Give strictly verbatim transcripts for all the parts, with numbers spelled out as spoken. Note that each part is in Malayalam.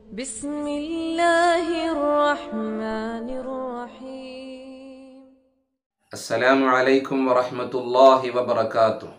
بسم الله الرحمن الرحيم. السلام عليكم ورحمة الله وبركاته.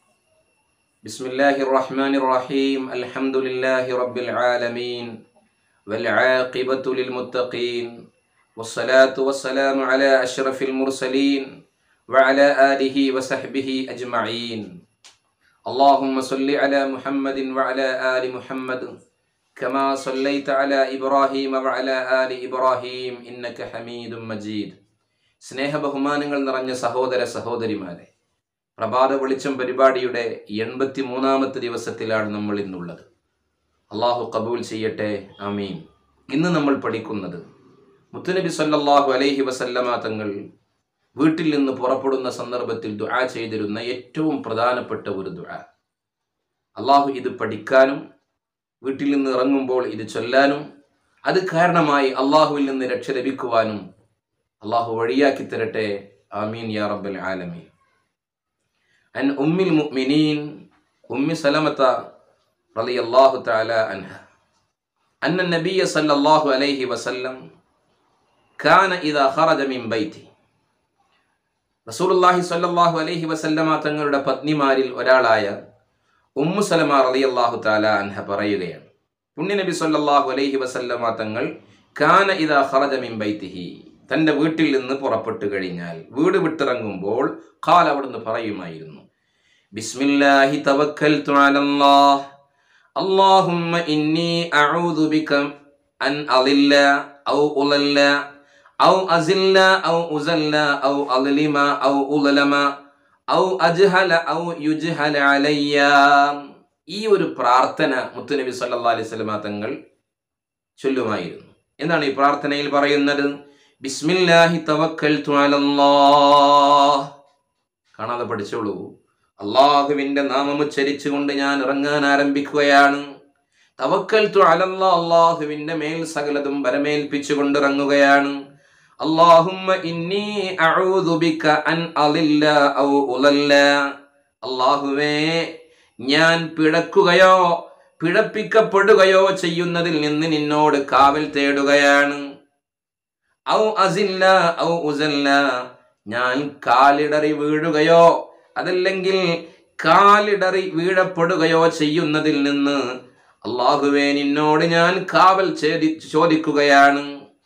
بسم الله الرحمن الرحيم. الحمد لله رب العالمين والعاقبة للمتقين والصلاة والسلام على أشرف المرسلين وعلى آله وصحبه أجمعين. اللهم صل على محمد وعلى آل محمد كما صليت على إبراهيم وعلى آل إبراهيم إنك حميد مجيد. സ്നേഹ ബഹുമാനങ്ങൾ നിറഞ്ഞ സഹോദര സഹോദരിമാരെ, പ്രഭാത വെളിച്ചം പരിപാടിയുടെ എൺപത്തി മൂന്നാമത്തെ ദിവസത്തിലാണ് നമ്മൾ ഇന്നുള്ളത്. അള്ളാഹു കബൂൽ ചെയ്യട്ടെ, ആമീൻ. ഇന്ന് നമ്മൾ പഠിക്കുന്നത് മുത്തുനബി സല്ലല്ലാഹു അലൈഹി വസല്ലമ തങ്ങൾ വീട്ടിൽ നിന്ന് പുറപ്പെടുന്ന സന്ദർഭത്തിൽ ദുആ ചെയ്തിരുന്ന ഏറ്റവും പ്രധാനപ്പെട്ട ഒരു ദുആ. അള്ളാഹു ഇത് പഠിക്കാനും വീട്ടിൽ നിന്ന് ഇറങ്ങുമ്പോൾ ഇത് ചൊല്ലാനും അത് കാരണമായി അള്ളാഹുവിൽ നിന്ന് രക്ഷ ലഭിക്കുവാനും അള്ളാഹു വഴിയാക്കി തരട്ടെ, ആമീൻ യാ റബ്ബൽ ആലമീൻ. അൻ ഉമ്മിൽ മുഅ്മിനീൻ ഉമ്മി സലമത റളിയല്ലാഹു തആല അൻഹ അന്ന നബിയ സല്ലല്ലാഹു അലൈഹി വസല്ലം കാന ഇദാ ഖറജ മിൻ ബൈതി. റസൂലുള്ളാഹി സ്വല്ലല്ലാഹു അലൈഹി വസല്ലമ തങ്ങളുടെ പത്നിമാരിൽ ഒരാളായ ഉമ്മു സലമ റളിയല്ലാഹു തആല അൻഹ പറയുകയാണ്, പുണ്യനബി സ്വല്ലല്ലാഹു അലൈഹി വസല്ലമ തങ്ങൾ കാന ഇദാ ഖറജ മിൻ ബൈതിഹി, തൻ്റെ വീട്ടിൽ നിന്ന് പുറപ്പെട്ടു കഴിഞ്ഞാൽ, വീട് വിട്ടിറങ്ങുമ്പോൾ ഖാല അവിടുന്ന് പറയുമായിരുന്നു, ബിസ്മില്ലാഹി തവക്കൽതു അലല്ലാഹ് അല്ലാഹുമ്മ ഇന്നി അഊദു ബിക അൻ അളില്ല ഔ ഉളല്ല ഔ അസില്ല ഔ ഉസല്ല ഔ അളിമ ഔ ഉളലമ ഔ അജ്ഹല ഔ യുജ്ഹല അലയ്യ. ഈ ഒരു പ്രാർത്ഥന മുത്തുനബി സല്ലല്ലാഹു അലൈഹി വസല്ലമ തങ്ങൾ ചൊല്ലുമായിരുന്നു. എന്താണ് ഈ പ്രാർത്ഥനയിൽ പറയുന്നത്? ബിസ്മില്ലാഹി തവക്കൽതു അലല്ലാഹ്. കാണാതെ പഠിച്ചോളൂ. അള്ളാഹുവിന്റെ നാമം ഉച്ചരിച്ചുകൊണ്ട് ഞാൻ ഇറങ്ങാൻ ആരംഭിക്കുകയാണ്. തവക്കൽതു അലല്ലാഹ്, അള്ളാഹുവിന്റെ മേൽ സകലതും ബരമേൽപ്പിച്ചുകൊണ്ട് ഇറങ്ങുകയാണ്. അല്ലാഹുമ്മ ഇന്നി അഊദു ബിക അൻ അളില്ല ഔ ഉളല്ല. അല്ലാഹുവേ, ഞാൻ പിഴക്കുകയോ പിഴപ്പിക്കപ്പെടുകയോ ചെയ്യുന്നതിൽ നിന്ന് നിന്നോട് കാവൽ തേടുകയാണ്. ഔ അസില്ല ഔ ഉസല്ല, ഞാൻ കാലിടറി വീഴുകയോ അതല്ലെങ്കിൽ കാലിടറി വീഴപ്പെടുകയോ ചെയ്യുന്നതിൽ നിന്ന് അല്ലാഹുവേ നിന്നോട് ഞാൻ കാവൽ ചോദിക്കുകയാണ്.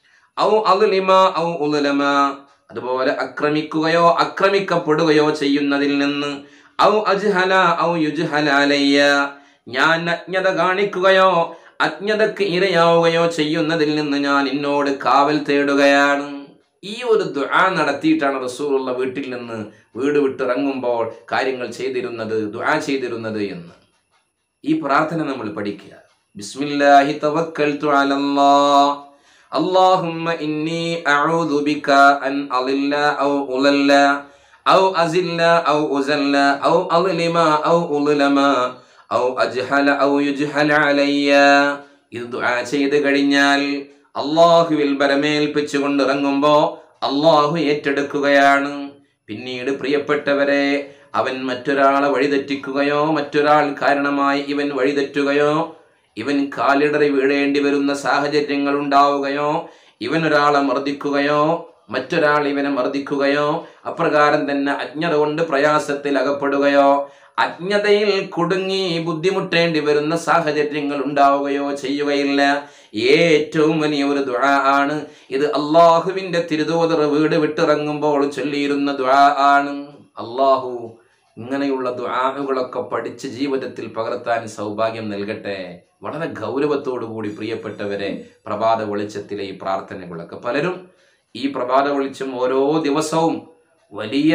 ഔ അളിമ ഔ ഉളലമ, അതുപോലെ ആക്രമിക്കുകയോ ആക്രമിക്കപ്പെടുകയോ ചെയ്യുന്നതിൽ നിന്ന്. ഔ അജ്ഹല ഔ യുജ്ഹല അലയ്യ, ഞാൻ അജ്ഞത കാണിക്കുകയോ അജ്ഞതക്ക് ഇരയാവുകയോ ചെയ്യുന്നതിൽ നിന്ന് ഞാൻ നിന്നോട് കാവൽ തേടുകയാണ്. ഈ ഒരു ദുആ നടത്തിയിട്ടാണ് റസൂലുള്ള വീട്ടിൽ നിന്ന് വീട് വിട്ടിറങ്ങുമ്പോൾ കാര്യങ്ങൾ ചെയ്തിരുന്നത്, ദുആ ചെയ്തിരുന്നത് എന്ന്. ഈ പ്രാർത്ഥന നമ്മൾ പഠിക്കുക. ബിസ്മില്ലാഹി തവക്കൽതു അലല്ലാഹ് അല്ലാഹുമ്മ ഇന്നി അഊദു ബിക അൻ അളില്ല ഔ ഉളല്ല ഔ അസില്ല ഔ ഉസല്ല ഔ അളിമ ഔ ഉളലമ ഔ അജ്ഹല ഔ യുജ്ഹല അലയ്യ. ഇത് ദുആ ചെയ്ത് കഴിഞ്ഞാൽ അല്ലാഹുവിൽ ബരമേൽപ്പിച്ചുകൊണ്ട് ഇറങ്ങുമ്പോൾ അല്ലാഹു ഏറ്റെടുക്കുകയാണ്. പിന്നീട് പ്രിയപ്പെട്ടവരെ, അവൻ മറ്റൊരാളെ വഴിതെറ്റിക്കുകയോ മറ്റൊരാൾ കാരണമായി ഇവൻ വഴിതെറ്റുകയോ ഇവൻ കാലിടറി വീഴേണ്ടി വരുന്ന സാഹചര്യങ്ങൾ ഉണ്ടാവുകയോ ഇവൻ ഒരാളെ മർദ്ദിക്കുകയോ മറ്റൊരാൾ ഇവനെ മർദ്ദിക്കുകയോ അപ്രകാരം തന്നെ അജ്ഞത കൊണ്ട് പ്രയാസത്തിൽ അകപ്പെടുകയോ അജ്ഞതയിൽ കുടുങ്ങി ബുദ്ധിമുട്ടേണ്ടി വരുന്ന സാഹചര്യങ്ങൾ ഉണ്ടാവുകയോ ചെയ്യുകയില്ല. ഏറ്റവും വലിയ ഒരു ദുആ ആണ് ഇത്. അള്ളാഹുവിന്റെ തിരുദൂതർ വീട് വിട്ടിറങ്ങുമ്പോൾ ചൊല്ലിയിരുന്ന ദുആ ആണ്. അള്ളാഹു ഇങ്ങനെയുള്ള ദുആകളൊക്കെ പഠിച്ച് ജീവിതത്തിൽ പകർത്താൻ സൗഭാഗ്യം നൽകട്ടെ. വളരെ ഗൗരവത്തോടു കൂടി പ്രിയപ്പെട്ടവരെ, പ്രഭാത വെളിച്ചത്തിലെ ഈ പ്രാർത്ഥനകളൊക്കെ പലരും ഈ പ്രഭാത വെളിച്ചം ഓരോ ദിവസവും വലിയ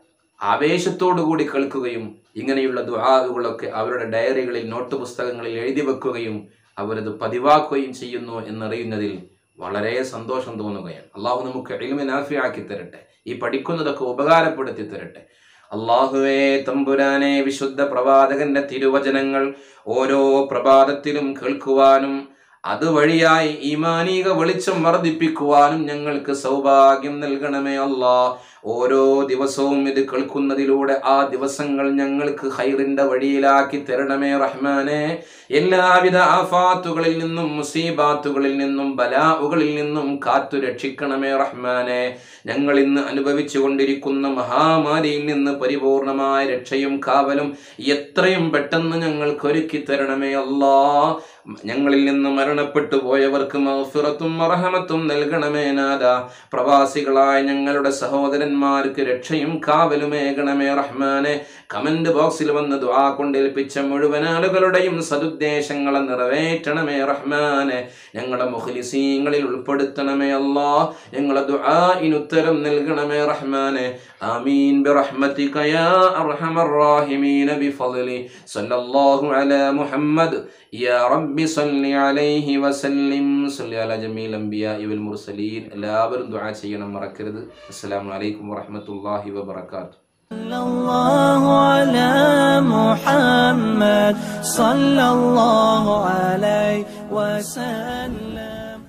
ആവേശത്തോടു കൂടി കേൾക്കുകയും ഇങ്ങനെയുള്ള ദുആകളൊക്കെ അവരുടെ ഡയറികളിൽ നോട്ട് പുസ്തകങ്ങളിൽ എഴുതി വെക്കുകയും അവരത് പതിവാക്കുകയും ചെയ്യുന്നു എന്നറിയുന്നതിൽ വളരെ സന്തോഷം തോന്നുകയാണ്. അള്ളാഹു നമുക്ക് ഇൽമ നാഫിയാക്കി തരട്ടെ, ഈ പഠിക്കുന്നതൊക്കെ ഉപകാരപ്പെടുത്തി തരട്ടെ. അല്ലാഹുവേ തമ്പുരാനെ, വിശുദ്ധ പ്രവാചകന്റെ തിരുവചനങ്ങൾ ഓരോ പ്രഭാതത്തിലും കേൾക്കുവാനും അതുവഴിയായി ഈമാനിക വെളിച്ചം വർദ്ധിപ്പിക്കുവാനും ഞങ്ങൾക്ക് സൗഭാഗ്യം നൽകണമേ അല്ലാഹ്. ഓരോ ദിവസവും ഇത് കേൾക്കുന്നതിലൂടെ ആ ദിവസങ്ങൾ ഞങ്ങൾക്ക് ഖൈറിന്റെ വഴിയിലാക്കി തരണമേ റഹ്മാനെ. എല്ലാവിധ ആഫാത്തുകളിൽ നിന്നും മുസീബാത്തുകളിൽ നിന്നും ബലാഉകളിൽ നിന്നും കാത്തു രക്ഷിക്കണമേ റഹ്മാനെ. ഞങ്ങൾ ഇന്ന് അനുഭവിച്ചു കൊണ്ടിരിക്കുന്ന മഹാമാരിയിൽ നിന്ന് പരിപൂർണമായ രക്ഷയും കാവലും എത്രയും പെട്ടെന്ന് ഞങ്ങൾക്ക് ഒരുക്കി തരണമേ അല്ലാഹ്. ഞങ്ങളിൽ നിന്ന് മരണപ്പെട്ടു പോയവർക്ക് മഗ്ഫിറത്തും മർഹമത്തും നൽകണമേ നാഥ. പ്രവാസികളായ ഞങ്ങളുടെ സഹോദരന്മാർക്ക് രക്ഷയും കാവലും ഏകണമേ റഹ്മാനെ. കമന്റ് ബോക്സിൽ വന്ന് ദുആ കൊണ്ടേൽപ്പിച്ച മുഴുവൻ ആളുകളുടെയും സദുദ്ദേശങ്ങളെ നിറവേറ്റണമേ റഹ്മാനെ. ഞങ്ങളെ മുഖ്ലിസീങ്ങളിൽ ഉൾപ്പെടുത്തണമേ അല്ലാഹ്. ഞങ്ങളെ ദുആഇന് ഉത്തരം നൽകണമേ റഹ്മാനെ. ആമീൻ ബിറഹ്മതിക യാ അർഹമർ റഹീമീൻ ബിഫദ്ലി സല്ലല്ലാഹു അലാ മുഹമ്മദ് യാ റബ്ബി സല്ലി അലൈഹി വസല്ലിം. സല്ലി അലാ ജമീൽ അംബിയാഇ വൽ മുർസലീൻ. എല്ലാവരും ദുആ ചെയ്യണം മറക്കരുത്. അസ്സലാമു അലൈക്കും വറഹ്മത്തുള്ളാഹി വബറകാതുഹു. സല്ലല്ലാഹു അലാ മുഹമ്മദ് സല്ലല്ലാഹു അലൈഹി വസല്ലം.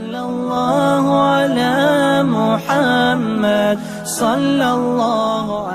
സല്ലല്ലാഹു അലാ മുഹമ്മദ് സല്ലല്ലാഹു